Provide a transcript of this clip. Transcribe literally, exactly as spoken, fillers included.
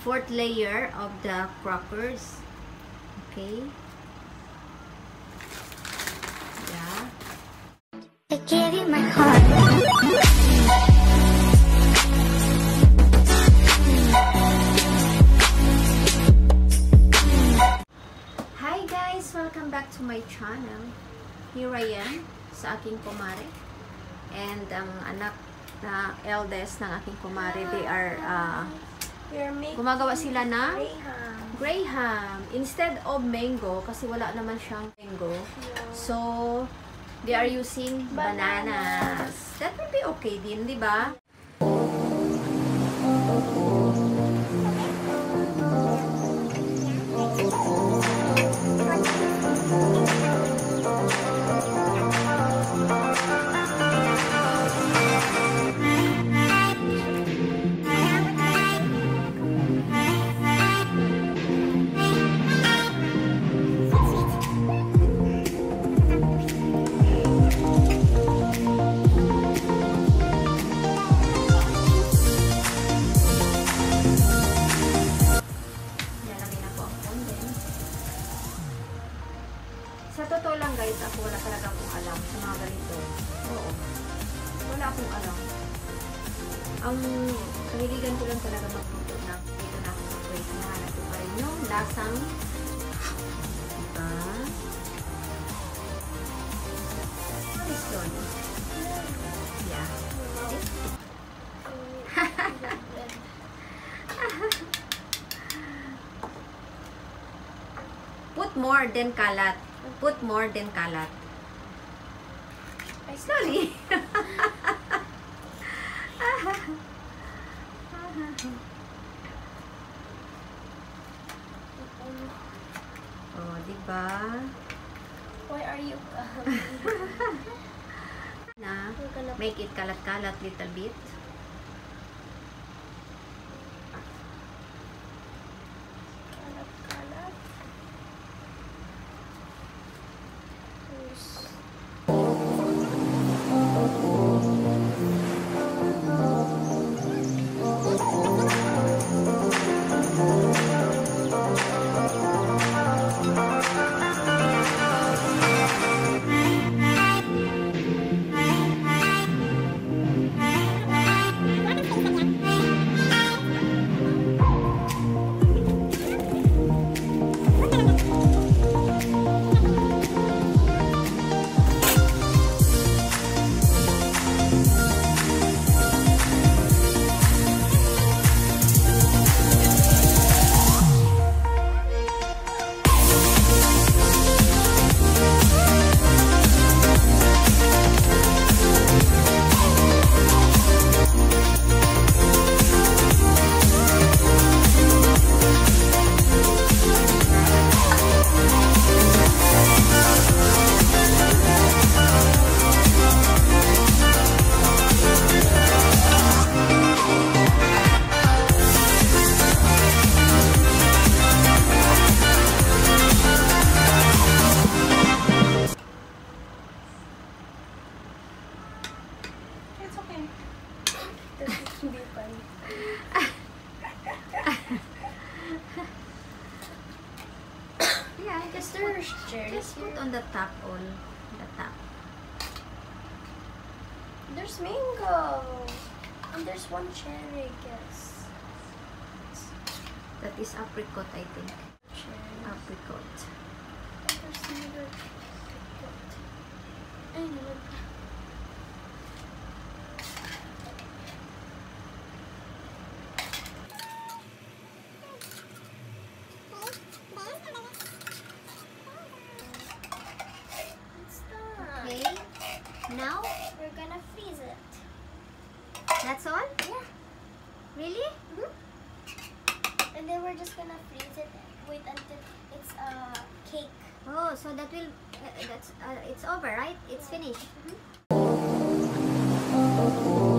fourth layer of the crackers. Okay. Yeah. I gave you my heart. Hi guys! Welcome back to my channel. Here I am sa aking kumare. And ang anak na eldest ng aking kumare, they are uh, gumagawa sila ng Graham. Graham instead of mango kasi wala naman siyang mango. So they are using bananas. That will be okay din, di ba? Sa totoo lang guys, ako wala talaga akong alam sa mga ganito. Oo. Wala akong alam. Ang kahiligan ko lang talaga magluto na dito na ako sa Kuwait. Nahanap ko pa rin yung lasang diba? What is yun? Yeah. Put more than kalat. Put more than kalat. Slowly. Oh, diba? Why are you Na, make it kalat-kalat little bit. Kalat-kalat. Yeah, just put, just put on the top all. The top. There's mango. And there's one cherry, I guess. That is apricot, I think. Cherry. Apricot. There's another apricot. Anyway. Okay. Now, We're gonna freeze it. that's all? Yeah. Really? Mm-hmm. And then we're just gonna freeze it. Wait until it's a uh, cake. Oh, so that will, uh, that's, uh, it's over, right? It's finished. Mm-hmm.